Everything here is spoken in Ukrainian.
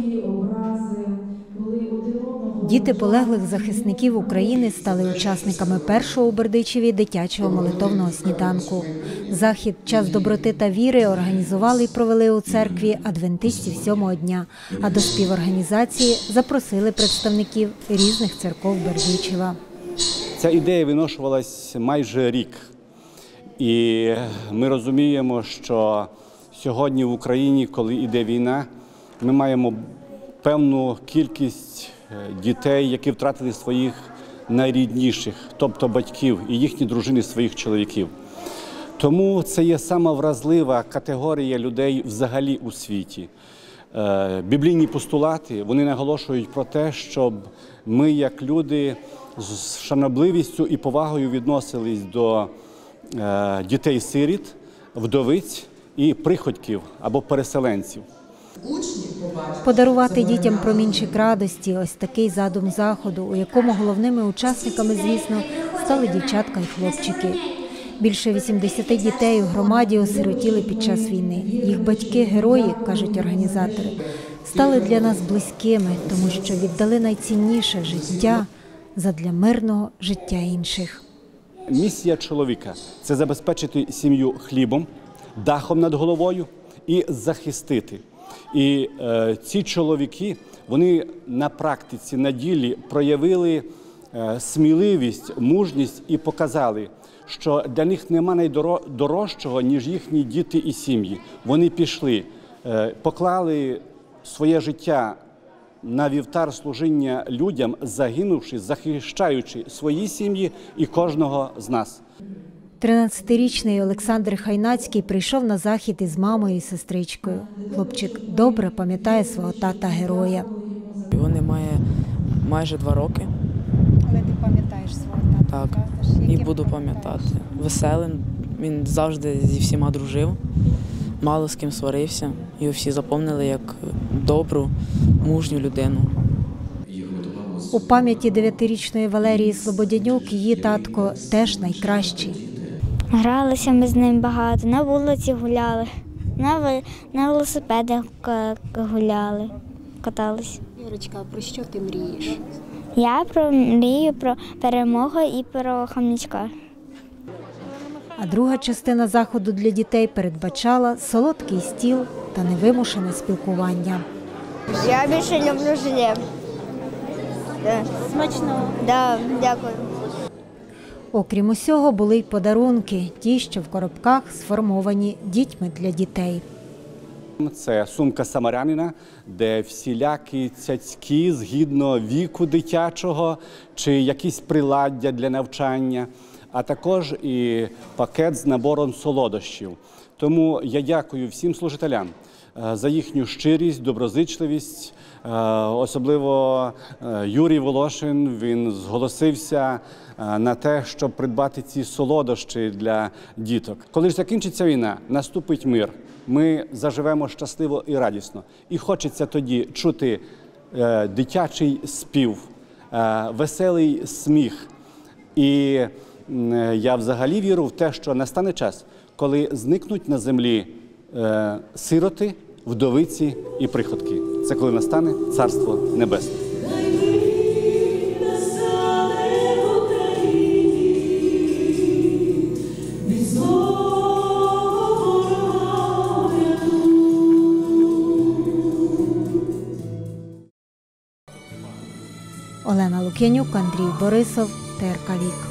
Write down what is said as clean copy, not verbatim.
Діти полеглих захисників України стали учасниками першого у Бердичеві дитячого молитовного сніданку. Захід «Час доброти та віри» організували і провели у церкві адвентистів 7-го дня, а до співорганізації запросили представників різних церков Бердичева. Ця ідея виношувалась майже рік. І ми розуміємо, що сьогодні в Україні, коли йде війна, ми маємо певну кількість дітей, які втратили своїх найрідніших, тобто батьків і їхні дружини своїх чоловіків. Тому це є сама вразлива категорія людей взагалі у світі. Біблійні постулати, вони наголошують про те, щоб ми, як люди, з шанобливістю і повагою відносились до дітей-сиріт, вдовиць і приходьків або переселенців. Подарувати дітям промінчик радості – ось такий задум заходу, у якому головними учасниками, звісно, стали дівчатка і хлопчики. Більше 80 дітей у громаді осиротіли під час війни. Їх батьки – герої, кажуть організатори, стали для нас близькими, тому що віддали найцінніше – життя задля мирного життя інших. Місія чоловіка – це забезпечити сім'ю хлібом, дахом над головою і захистити. І ці чоловіки, вони на практиці, на ділі проявили сміливість, мужність і показали, що для них нема найдорожчого, ніж їхні діти і сім'ї. Вони пішли, поклали своє життя на вівтар служіння людям, загинувши, захищаючи свої сім'ї і кожного з нас. 13-річний Олександр Хайнацький прийшов на захід із мамою і сестричкою. Хлопчик добре пам'ятає свого тата-героя. Його немає майже 2 роки. Але ти пам'ятаєш свого тата? Так, і буду пам'ятати. Веселим, він завжди зі всіма дружив, мало з ким сварився. Його всі запам'ятали як добру, мужню людину. У пам'яті 9-річної Валерії Слободянюк її татко теж найкращий. Гралися ми з ним багато, на вулиці гуляли, на велосипедах гуляли, катались. Юрочка, про що ти мрієш? Я мрію про перемогу і про хомячка. А друга частина заходу для дітей передбачала солодкий стіл та невимушене спілкування. Я більше люблю желе. Смачного. Да, дякую. Окрім усього, були й подарунки, ті, що в коробках сформовані дітьми для дітей. Це сумка самарянина, де всілякі цяцькі згідно віку дитячого чи якісь приладдя для навчання, а також і пакет з набором солодощів. Тому я дякую всім служителям за їхню щирість, доброзичливість. Особливо Юрій Волошин, він зголосився на те, щоб придбати ці солодощі для діток. Коли ж закінчиться війна, наступить мир. Ми заживемо щасливо і радісно. І хочеться тоді чути дитячий спів, веселий сміх. І я взагалі вірю в те, що настане час, коли зникнуть на землі сироти, вдовиці і приходки. Це коли настане Царство Небесне. Олена Лук'янюк, Андрій Борисов, ТРК Вік.